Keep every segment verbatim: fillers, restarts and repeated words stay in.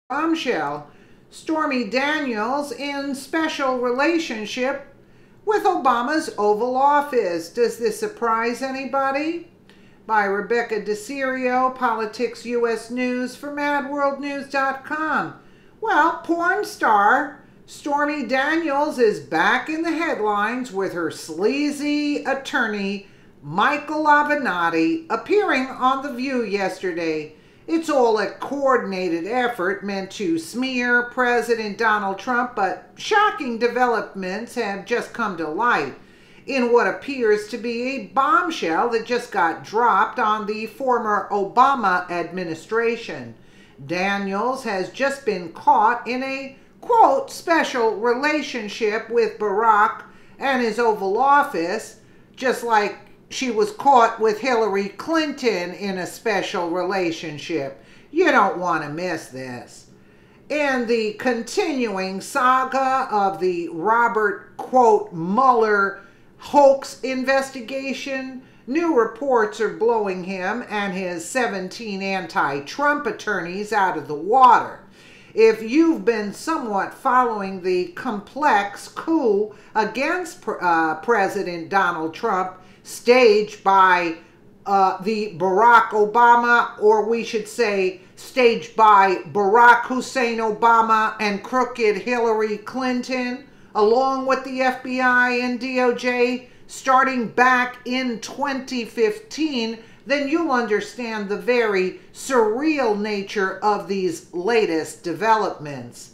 Bombshell. Stormy Daniels in special relationship with Obama's Oval Office. Does this surprise anybody? By Rebecca DeCirio, Politics U S News for Mad World News dot com. Well, porn star Stormy Daniels is back in the headlines with her sleazy attorney Michael Avenatti appearing on The View yesterday. It's all a coordinated effort meant to smear President Donald Trump, but shocking developments have just come to light in what appears to be a bombshell that just got dropped on the former Obama administration. Daniels has just been caught in a, quote, special relationship with Barack and his Oval Office, just like she was caught with Hillary Clinton in a special relationship. You don't want to miss this. In the continuing saga of the Robert, quote, Mueller hoax investigation, new reports are blowing him and his seventeen anti-Trump attorneys out of the water. If you've been somewhat following the complex coup against uh, President Donald Trump staged by uh, the Barack Obama, or we should say staged by Barack Hussein Obama and crooked Hillary Clinton, along with the F B I and D O J, starting back in twenty fifteen, then you'll understand the very surreal nature of these latest developments.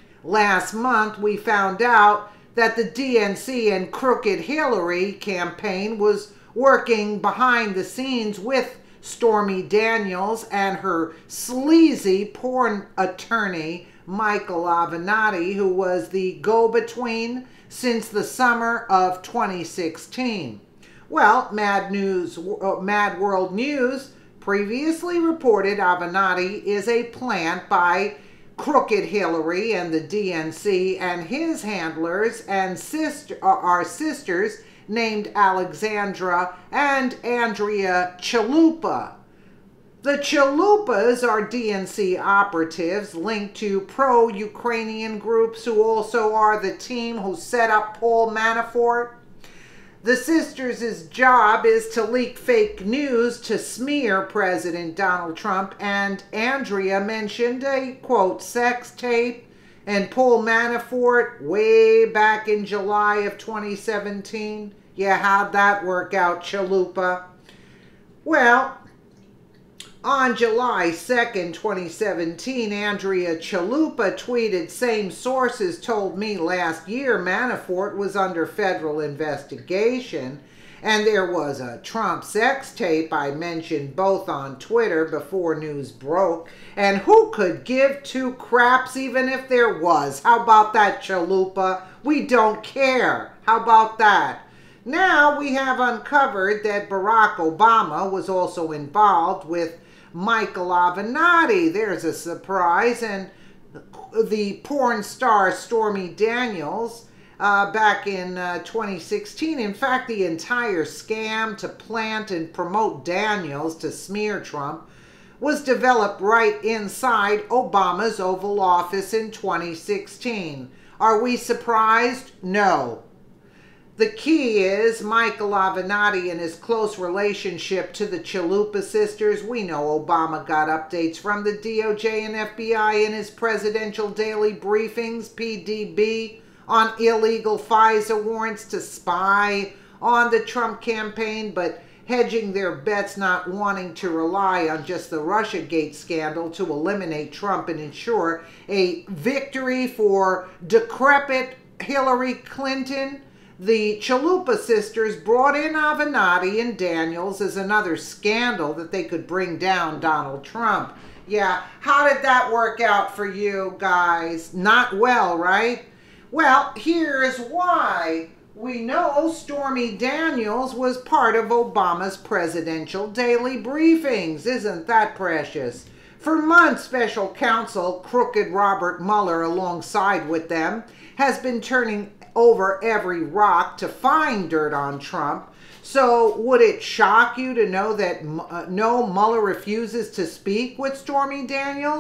Last month, we found out that the D N C and Crooked Hillary campaign was working behind the scenes with Stormy Daniels and her sleazy porn attorney, Michael Avenatti, who was the go-between since the summer of twenty sixteen. Well, Mad News, uh, Mad World News previously reported Avenatti is a plant by Crooked Hillary and the D N C and his handlers and sister, uh, our sisters named Alexandra and Andrea Chalupa. The Chalupas are D N C operatives linked to pro-Ukrainian groups who also are the team who set up Paul Manafort. The sisters' job is to leak fake news to smear President Donald Trump, and Andrea mentioned a, quote, sex tape and Paul Manafort way back in July of twenty seventeen. Yeah, how'd that work out, Chalupa? Well, on July second, twenty seventeen, Andrea Chalupa tweeted, "Same sources told me last year Manafort was under federal investigation, and there was a Trump sex tape I mentioned both on Twitter before news broke, and who could give two craps even if there was? How about that, Chalupa? We don't care. How about that?" Now we have uncovered that Barack Obama was also involved with Michael Avenatti. There's a surprise. And the porn star Stormy Daniels uh, back in uh, twenty sixteen, in fact, the entire scam to plant and promote Daniels to smear Trump was developed right inside Obama's Oval Office in twenty sixteen. Are we surprised? No. The key is Michael Avenatti and his close relationship to the Chalupa sisters. We know Obama got updates from the D O J and F B I in his presidential daily briefings, P D B, on illegal FISA warrants to spy on the Trump campaign, but hedging their bets, not wanting to rely on just the Russiagate scandal to eliminate Trump and ensure a victory for decrepit Hillary Clinton. The Chalupa sisters brought in Avenatti and Daniels as another scandal that they could bring down Donald Trump. Yeah, how did that work out for you guys? Not well, right? Well, here's why. We know Stormy Daniels was part of Obama's presidential daily briefings. Isn't that precious? For months, special counsel Crooked Robert Mueller, alongside with them, has been turning over every rock to find dirt on Trump. So would it shock you to know that uh, no, Mueller refuses to speak with Stormy Daniels?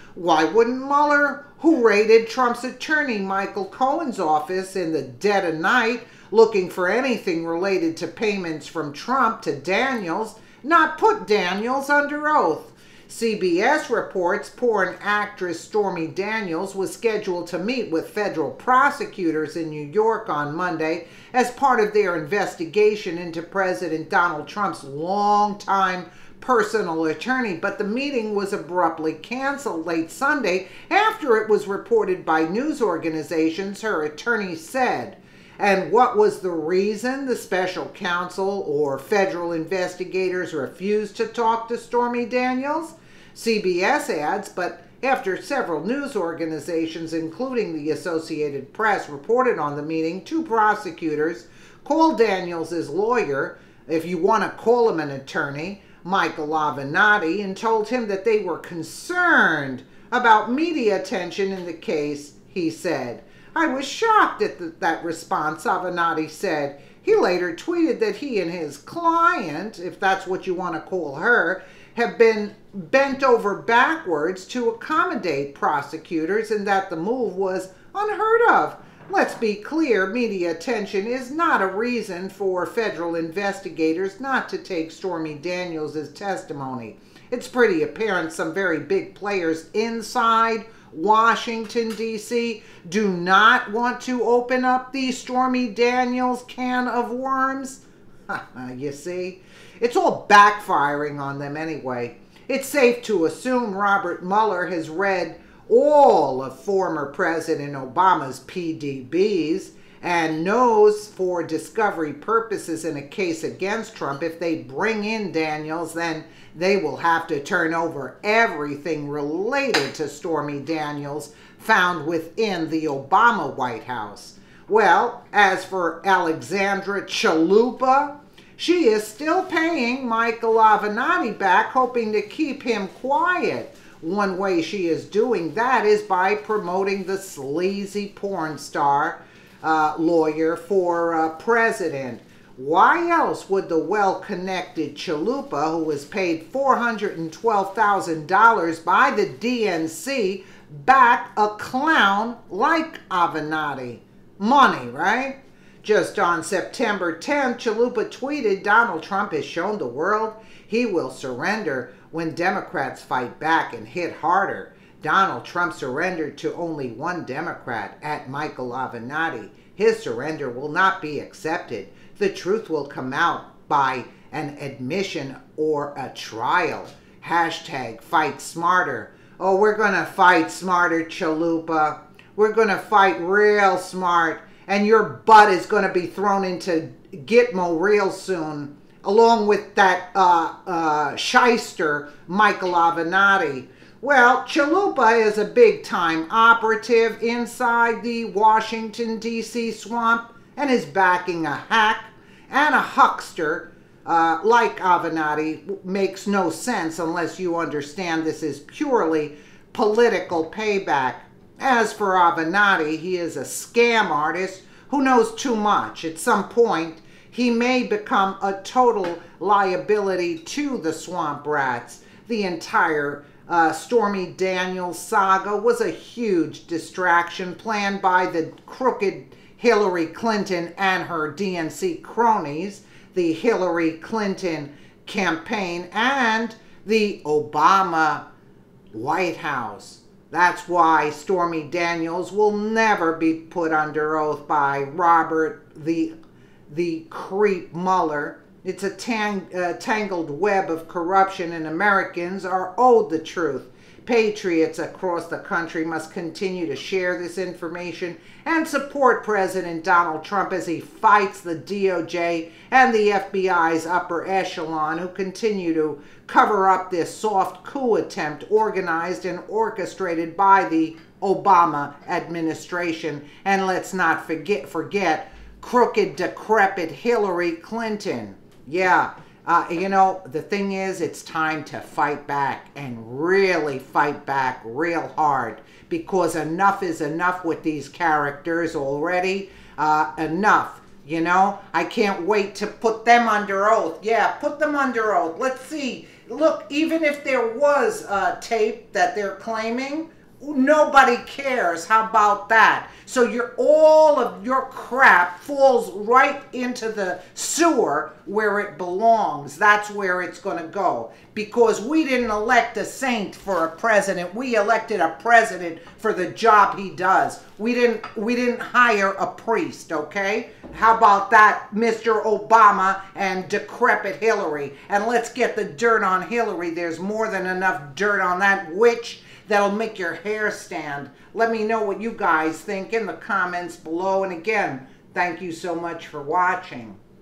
Why wouldn't Mueller, who raided Trump's attorney Michael Cohen's office in the dead of night looking for anything related to payments from Trump to Daniels, not put Daniels under oath? C B S reports porn actress Stormy Daniels was scheduled to meet with federal prosecutors in New York on Monday as part of their investigation into President Donald Trump's longtime personal attorney, but the meeting was abruptly canceled late Sunday after it was reported by news organizations, her attorney said. And what was the reason the special counsel or federal investigators refused to talk to Stormy Daniels? C B S adds, but after several news organizations, including the Associated Press, reported on the meeting, two prosecutors called Daniels' lawyer, if you want to call him an attorney, Michael Avenatti, and told him that they were concerned about media attention in the case, he said. I was shocked at the, that response, Avenatti said. He later tweeted that he and his client, if that's what you want to call her, have been bent over backwards to accommodate prosecutors and that the move was unheard of. Let's be clear, media attention is not a reason for federal investigators not to take Stormy Daniels' testimony. It's pretty apparent some very big players inside Washington, D C do not want to open up the Stormy Daniels can of worms. You see, it's all backfiring on them anyway. It's safe to assume Robert Mueller has read all of former President Obama's P D Bs and knows for discovery purposes in a case against Trump, if they bring in Daniels, then they will have to turn over everything related to Stormy Daniels found within the Obama White House. Well, as for Alexandra Chalupa, she is still paying Michael Avenatti back, hoping to keep him quiet. One way she is doing that is by promoting the sleazy porn star uh, lawyer for uh, president. Why else would the well-connected Chalupa, who was paid four hundred twelve thousand dollars by the D N C, back a clown like Avenatti? Money, right? Just on September tenth, Chalupa tweeted, Donald Trump has shown the world he will surrender when Democrats fight back and hit harder. Donald Trump surrendered to only one Democrat, at Michael Avenatti. His surrender will not be accepted. The truth will come out by an admission or a trial. Hashtag fight smarter. Oh, we're going to fight smarter, Chalupa. We're going to fight real smart. And your butt is going to be thrown into Gitmo real soon, along with that uh, uh, shyster, Michael Avenatti. Well, Chalupa is a big-time operative inside the Washington, D C swamp and is backing a hack and a huckster uh, like Avenatti. Makes no sense unless you understand this is purely political payback. As for Avenatti, he is a scam artist who knows too much. At some point, he may become a total liability to the swamp rats. The entire uh, Stormy Daniels saga was a huge distraction planned by the crooked Hillary Clinton and her D N C cronies, the Hillary Clinton campaign, and the Obama White House. That's why Stormy Daniels will never be put under oath by Robert the, the creep Mueller. It's a tang, uh, tangled web of corruption, and Americans are owed the truth. Patriots across the country must continue to share this information and support President Donald Trump as he fights the D O J and the F B I's upper echelon, who continue to cover up this soft coup attempt organized and orchestrated by the Obama administration. And let's not forget, forget crooked, decrepit Hillary Clinton. Yeah. Uh, you know, the thing is, it's time to fight back and really fight back real hard, because enough is enough with these characters already. Uh, enough, you know. I can't wait to put them under oath. Yeah, put them under oath. Let's see look, even if there was a tape that they're claiming, nobody cares. How about that? So your all of your crap falls right into the sewer where it belongs. That's where it's going to go. Because we didn't elect a saint for a president. We elected a president for the job he does. We didn't we didn't hire a priest, okay? How about that, Mister Obama and decrepit Hillary? And let's get the dirt on Hillary. There's more than enough dirt on that witch that'll make your hair stand. Let me know what you guys think in the comments below. And again, thank you so much for watching.